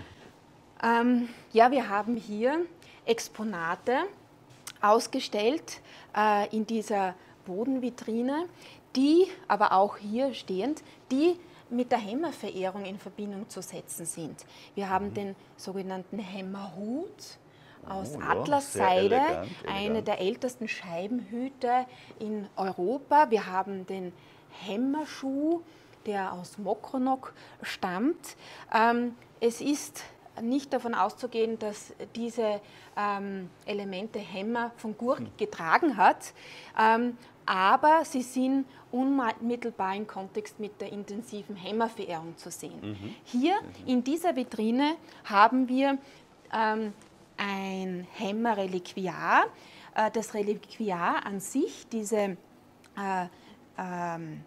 Ähm, ja, wir haben hier Exponate ausgestellt äh, in dieser Bodenvitrine, die aber auch hier stehend, die mit der Hämmerverehrung in Verbindung zu setzen sind. Wir haben mhm. den sogenannten Hämmerhut aus oh, Atlasseide, ja, elegant, elegant. Eine der ältesten Scheibenhüte in Europa. Wir haben den Hämmerschuh, der aus Mokronoc stammt. Ähm, es ist nicht davon auszugehen, dass diese ähm, Elemente Hämmer von Gurk getragen hat, ähm, aber sie sind unmittelbar im Kontext mit der intensiven Hämmerverehrung zu sehen. Mhm. Hier in dieser Vitrine haben wir ähm, ein Hämmerreliquiar. Äh, das Reliquiar an sich, diese äh, ähm,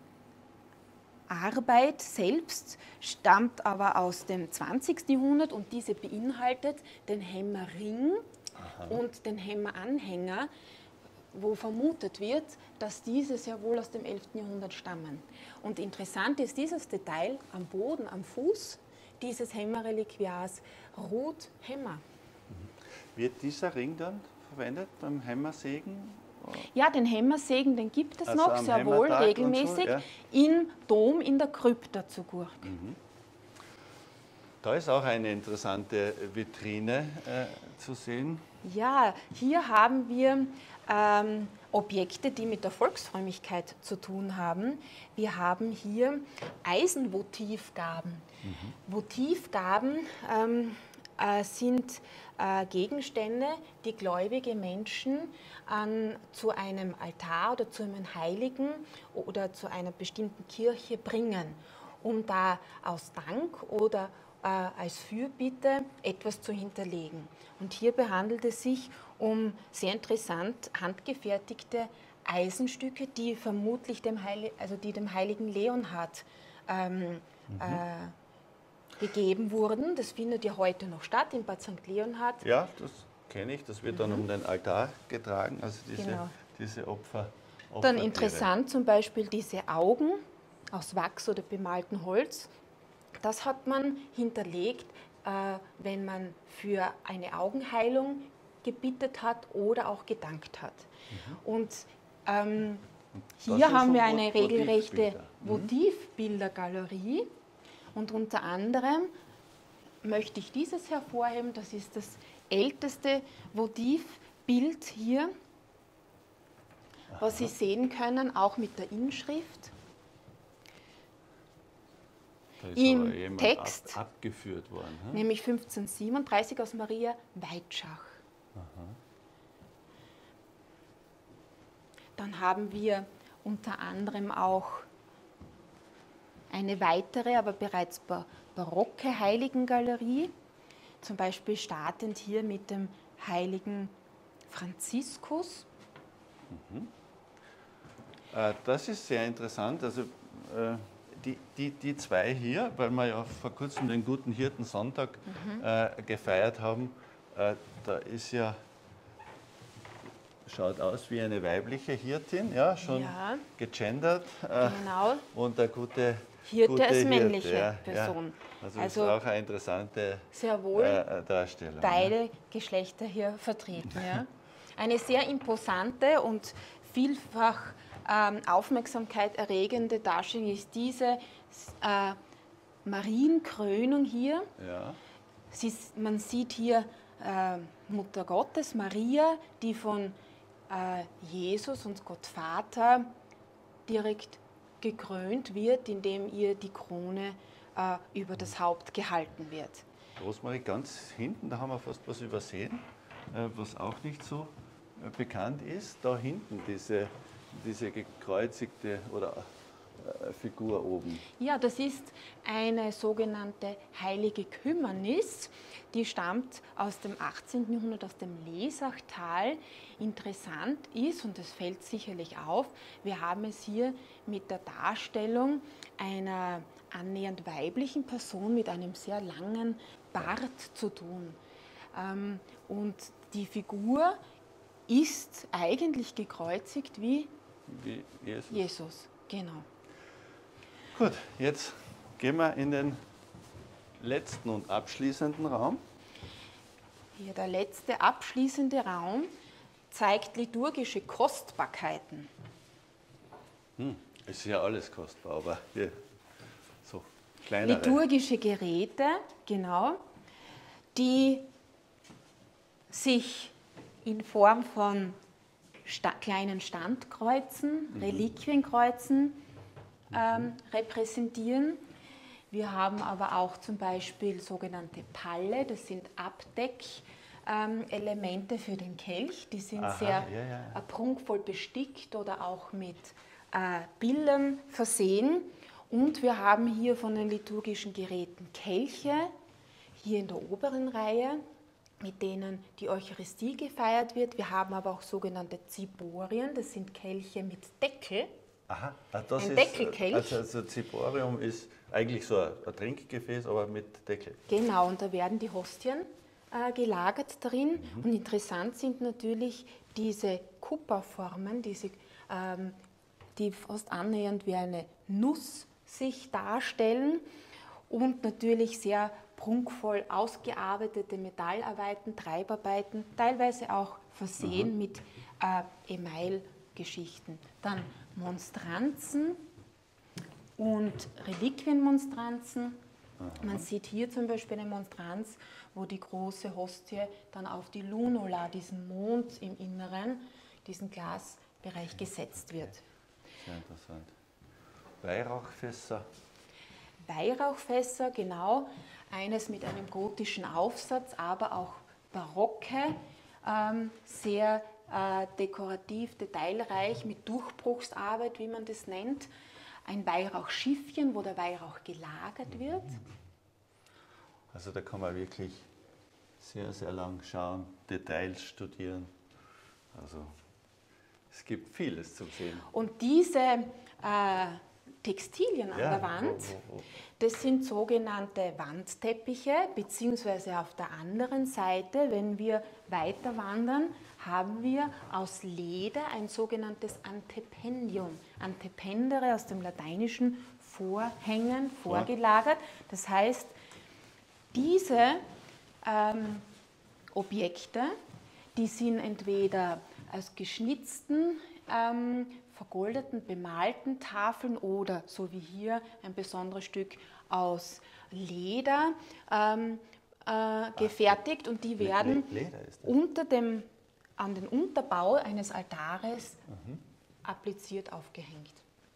Arbeit selbst stammt aber aus dem zwanzigsten Jahrhundert und diese beinhaltet den Hämmerring Aha. und den Hämmeranhänger, wo vermutet wird, dass diese sehr wohl aus dem elften Jahrhundert stammen. Und interessant ist dieses Detail: am Boden, am Fuß dieses Hämmerreliquiars ruht Hämmer. Wird dieser Ring dann verwendet beim Hämmersägen? Ja, den Hämmersägen, den gibt es also noch sehr wohl regelmäßig so, ja. im Dom in der Krypta zu Gurk. Mhm. Da ist auch eine interessante Vitrine äh, zu sehen. Ja, hier haben wir ähm, Objekte, die mit der Volksfrömmigkeit zu tun haben. Wir haben hier Eisenvotivgaben. Mhm. Votivgaben ähm, äh, sind äh, Gegenstände, die gläubige Menschen an, zu einem Altar oder zu einem Heiligen oder zu einer bestimmten Kirche bringen, um da aus Dank oder äh, als Fürbitte etwas zu hinterlegen. Und hierbei handelt es sich um sehr interessant handgefertigte Eisenstücke, die vermutlich dem, Heil also die dem heiligen Leonhard ähm, mhm. äh, gegeben wurden. Das findet ja heute noch statt in Bad Sankt Leonhard. Ja, das kenne ich. Das wird mhm. dann um den Altar getragen, also diese, genau. diese Opfer. Dann interessant zum Beispiel diese Augen aus Wachs oder bemaltem Holz. Das hat man hinterlegt, äh, wenn man für eine Augenheilung gebittet hat oder auch gedankt hat. Mhm. Und ähm, hier haben wir eine regelrechte Votivbildergalerie. Und unter anderem möchte ich dieses hervorheben, das ist das älteste Votivbild hier, Aha. was Sie sehen können, auch mit der Inschrift. Da ist Im aber jemand Text, ab, abgeführt worden. Hm? Nämlich fünfzehnhundertsiebenunddreißig aus Maria Weitschach. Aha. Dann haben wir unter anderem auch eine weitere, aber bereits barocke Heiligengalerie, zum Beispiel startend hier mit dem heiligen Franziskus. Mhm. Äh, das ist sehr interessant. Also äh, die, die, die zwei hier, weil wir ja vor kurzem den Guten Hirten Sonntag mhm. äh, gefeiert haben, äh, da ist ja, schaut aus wie eine weibliche Hirtin, ja, schon ja. gegendert. Äh, genau. Und eine gute Hirte gute als männliche Hirte, ja, Person. Ja. Also, also ist auch eine interessante sehr wohl äh, Darstellung. beide ja. Geschlechter hier vertreten. Ja. Eine sehr imposante und vielfach ähm, Aufmerksamkeit erregende Darstellung ist diese äh, Marienkrönung hier. Ja. Sie, man sieht hier äh, Mutter Gottes, Maria, die von äh, Jesus und Gott Vater direkt gekrönt wird, indem ihr die Krone äh, über das Haupt gehalten wird. Rosmarie, ganz hinten, da haben wir fast was übersehen, äh, was auch nicht so äh, bekannt ist. Da hinten diese, diese gekreuzigte oder äh, Figur oben. Ja, das ist eine sogenannte heilige Kümmernis. Die stammt aus dem achtzehnten Jahrhundert, aus dem Lesachtal. Interessant ist, und das fällt sicherlich auf, wir haben es hier mit der Darstellung einer annähernd weiblichen Person mit einem sehr langen Bart zu tun. Und die Figur ist eigentlich gekreuzigt wie, wie Jesus. Jesus. Genau. Gut, jetzt gehen wir in den letzten und abschließenden Raum. Hier der letzte abschließende Raum zeigt liturgische Kostbarkeiten. Hm, es ist ja alles kostbar, aber hier so kleinere. Liturgische Geräte, genau, die sich in Form von sta kleinen Standkreuzen, mhm. Reliquienkreuzen ähm, repräsentieren. Wir haben aber auch zum Beispiel sogenannte Palle, das sind Abdeckelemente ähm, für den Kelch. Die sind Aha, sehr ja, ja. prunkvoll bestickt oder auch mit äh, Bildern versehen. Und wir haben hier von den liturgischen Geräten Kelche, hier in der oberen Reihe, mit denen die Eucharistie gefeiert wird. Wir haben aber auch sogenannte Ziborien, das sind Kelche mit Deckel. Aha, das ein ist, Deckelkelch. Also, also Ziborium ist eigentlich so ein, ein Trinkgefäß, aber mit Deckel. Genau, und da werden die Hostien äh, gelagert drin. Mhm. Und interessant sind natürlich diese Kupferformen, diese, ähm, die fast annähernd wie eine Nuss sich darstellen und natürlich sehr prunkvoll ausgearbeitete Metallarbeiten, Treibarbeiten, teilweise auch versehen mhm. mit äh, Emailgeschichten. Dann Monstranzen und Reliquienmonstranzen. Aha. Man sieht hier zum Beispiel eine Monstranz, wo die große Hostie dann auf die Lunula, diesen Mond im Inneren, diesen Glasbereich gesetzt wird. Sehr interessant. Weihrauchfässer. Weihrauchfässer, genau. Eines mit einem gotischen Aufsatz, aber auch barocke, ähm, sehr äh, dekorativ, detailreich, mit Durchbruchsarbeit, wie man das nennt. Ein Weihrauchschiffchen, wo der Weihrauch gelagert wird. Also da kann man wirklich sehr, sehr lang schauen, Details studieren. Also es gibt vieles zu sehen. Und diese äh, Textilien an ja, der Wand, wo, wo, wo. das sind sogenannte Wandteppiche, beziehungsweise auf der anderen Seite, wenn wir weiter wandern, haben wir aus Leder ein sogenanntes Antependium. Antependere aus dem Lateinischen vorhängen, vorgelagert. Das heißt, diese ähm, Objekte, die sind entweder aus geschnitzten, ähm, vergoldeten, bemalten Tafeln oder, so wie hier, ein besonderes Stück aus Leder ähm, äh, gefertigt und die werden unter dem, an den Unterbau eines Altares mhm. appliziert aufgehängt.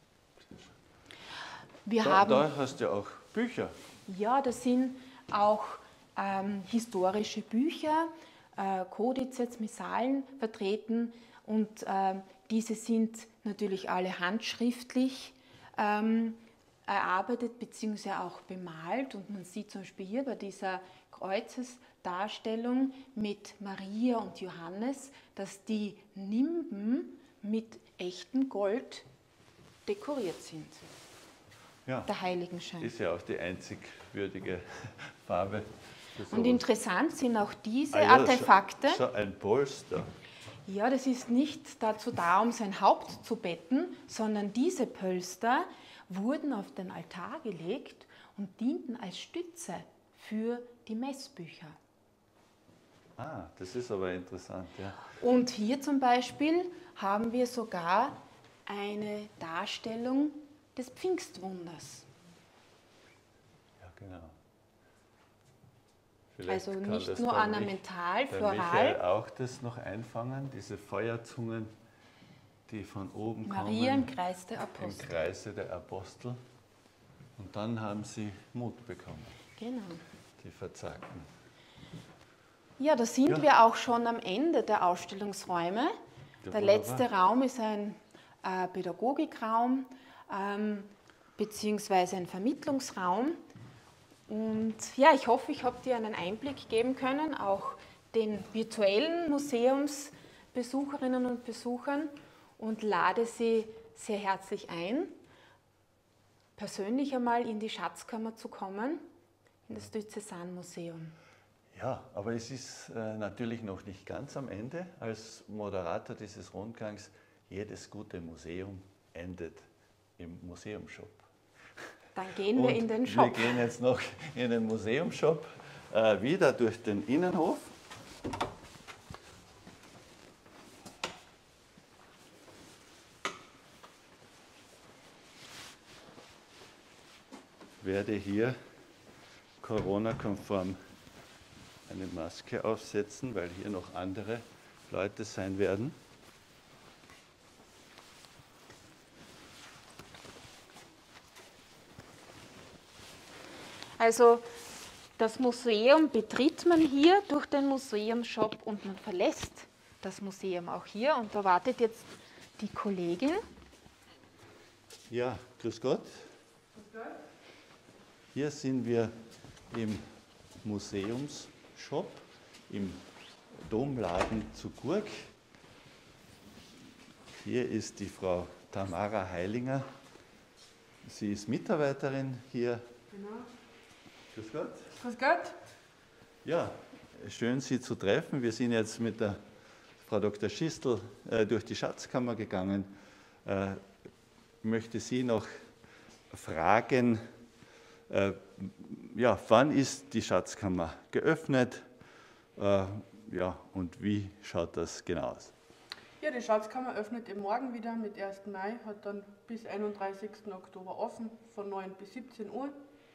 Wir da, haben, da hast du ja auch Bücher. Ja, das sind auch ähm, historische Bücher, äh, Kodizes, Missalen vertreten und ähm, diese sind natürlich alle handschriftlich ähm, erarbeitet bzw. auch bemalt. Und man sieht zum Beispiel hier bei dieser Kreuzesdarstellung mit Maria und Johannes, dass die Nimben mit echtem Gold dekoriert sind. Ja, der Heiligenschein. Ist ja auch die einzig würdige Farbe. Und interessant sind auch diese ah, ja, Artefakte. So ein Polster. Ja, das ist nicht dazu da, um sein Haupt zu betten, sondern diese Pölster wurden auf den Altar gelegt und dienten als Stütze für die Messbücher. Ah, das ist aber interessant, ja. Und hier zum Beispiel haben wir sogar eine Darstellung des Pfingstwunders. Ja, genau. Vielleicht also kann nicht das nur beim ornamental, Mich- bei floral. Michael auch das noch einfangen, diese Feuerzungen, die von oben Maria kommen. im Kreis der Im Apostel. Kreise der Apostel. Und dann haben sie Mut bekommen, Genau. die Verzagten. Ja, da sind Ja. wir auch schon am Ende der Ausstellungsräume. Ja, Der wunderbar. letzte Raum ist ein äh, Pädagogikraum ähm, beziehungsweise ein Vermittlungsraum. Und ja, ich hoffe, ich habe dir einen Einblick geben können, auch den virtuellen Museumsbesucherinnen und Besuchern, und lade sie sehr herzlich ein, persönlich einmal in die Schatzkammer zu kommen, in das Diözesanmuseum. Ja, aber es ist äh, natürlich noch nicht ganz am Ende. Als Moderator dieses Rundgangs, jedes gute Museum endet im Museumshop. Dann gehen wir Und in den Shop. Wir gehen jetzt noch in den Museumshop, äh, wieder durch den Innenhof. Werde hier Corona-konform eine Maske aufsetzen, weil hier noch andere Leute sein werden. Also das Museum betritt man hier durch den Museumsshop und man verlässt das Museum auch hier. Und da wartet jetzt die Kollegin. Ja, grüß Gott. Grüß Gott. Hier sind wir im Museumsshop, im Domladen zu Gurk. Hier ist die Frau Tamara Heilinger. Sie ist Mitarbeiterin hier. Genau. Grüß Gott. Grüß Gott. Ja, schön Sie zu treffen. Wir sind jetzt mit der Frau Doktor Schistel äh, durch die Schatzkammer gegangen. Äh, möchte Sie noch fragen, äh, ja, wann ist die Schatzkammer geöffnet? Äh, ja, und wie schaut das genau aus? Ja, die Schatzkammer öffnet im Morgen wieder mit ersten Mai, hat dann bis einunddreißigsten Oktober offen, von neun bis siebzehn Uhr.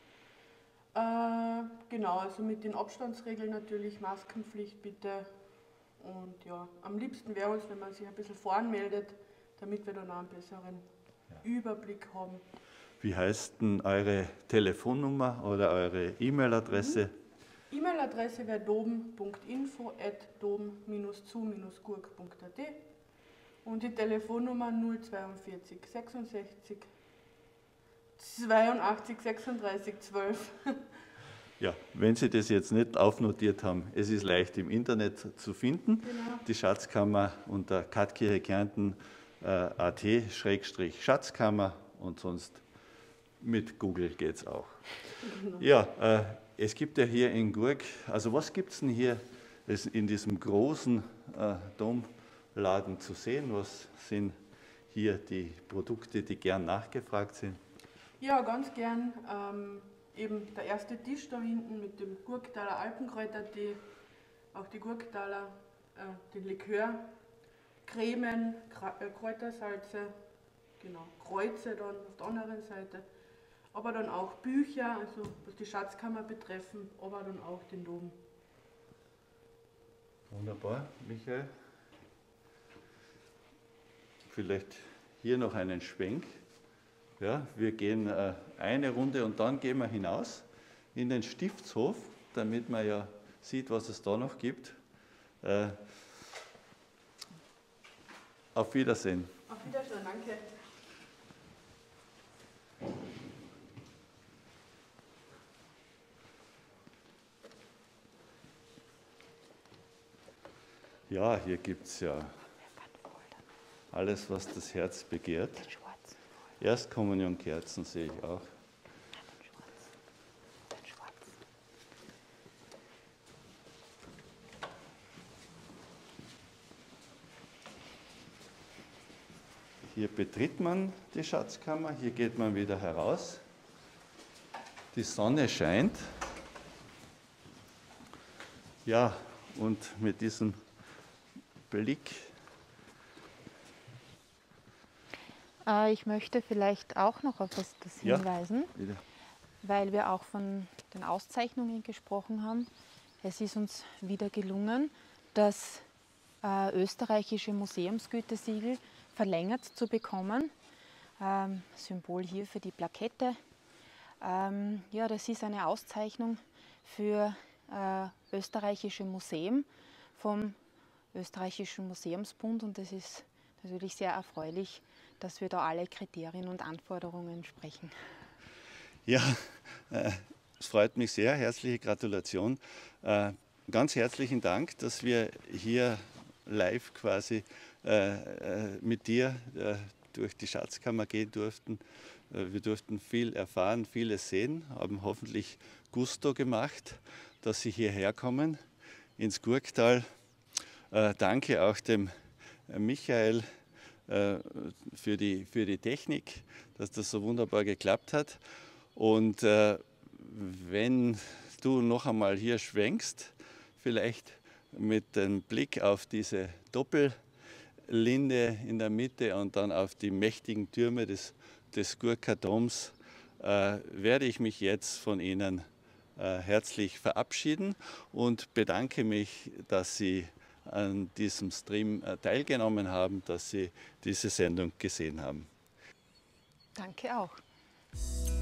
Äh, genau, also mit den Abstandsregeln natürlich, Maskenpflicht bitte. Und ja, am liebsten wäre uns, wenn man sich ein bisschen voranmeldet, damit wir dann auch einen besseren ja. Überblick haben. Wie heißt denn eure Telefonnummer oder eure E-Mail-Adresse? Mhm. E-Mail-Adresse wäre doben punkt info at doben zu gurk punkt at und die Telefonnummer null zweiundvierzig sechsundsechzig zweiundachtzig sechsunddreißig zwölf. Ja, wenn Sie das jetzt nicht aufnotiert haben, es ist leicht im Internet zu finden. Genau. Die Schatzkammer unter Katkirche Kärnten äh, at Schrägstrich Schatzkammer und sonst mit Google geht es auch. Genau. Ja, äh, es gibt ja hier in Gurk, also was gibt es denn hier in diesem großen äh, Domladen zu sehen? Was sind hier die Produkte, die gern nachgefragt sind? Ja, ganz gern. Ähm, eben der erste Tisch da hinten mit dem Gurktaler Alpenkräutertee, auch die Gurktaler, äh, den Likör, Cremen, äh, Kräutersalze, genau, Kreuze dann auf der anderen Seite, aber dann auch Bücher, also was die Schatzkammer betreffen, aber dann auch den Dom. Wunderbar, Michael. Vielleicht hier noch einen Schwenk. Ja, wir gehen äh, eine Runde und dann gehen wir hinaus in den Stiftshof, damit man ja sieht, was es da noch gibt. Äh, auf Wiedersehen. Auf Wiedersehen, danke. Ja, hier gibt es ja alles, was das Herz begehrt. Erstkommunionkerzen sehe ich auch. Hier betritt man die Schatzkammer, hier geht man wieder heraus. Die Sonne scheint. Ja, und mit diesem Blick. Ich möchte vielleicht auch noch auf etwas hinweisen, ja, weil wir auch von den Auszeichnungen gesprochen haben. Es ist uns wieder gelungen, das äh, österreichische Museumsgütesiegel verlängert zu bekommen. Ähm, Symbol hier für die Plakette. Ähm, ja, das ist eine Auszeichnung für äh, österreichische Museen vom Österreichischen Museumsbund und es ist natürlich sehr erfreulich, dass wir da alle Kriterien und Anforderungen sprechen. Ja, äh, es freut mich sehr. Herzliche Gratulation. Äh, ganz herzlichen Dank, dass wir hier live quasi äh, äh, mit dir äh, durch die Schatzkammer gehen durften. Äh, wir durften viel erfahren, vieles sehen, haben hoffentlich Gusto gemacht, dass Sie hierher kommen ins Gurktal. Äh, danke auch dem äh, Michael äh, für, die, für die Technik, dass das so wunderbar geklappt hat. Und äh, wenn du noch einmal hier schwenkst, vielleicht mit dem Blick auf diese Doppellinde in der Mitte und dann auf die mächtigen Türme des, des Gurkadoms, äh, werde ich mich jetzt von Ihnen äh, herzlich verabschieden und bedanke mich, dass Sie an diesem Stream äh, teilgenommen haben, dass Sie diese Sendung gesehen haben. Danke auch.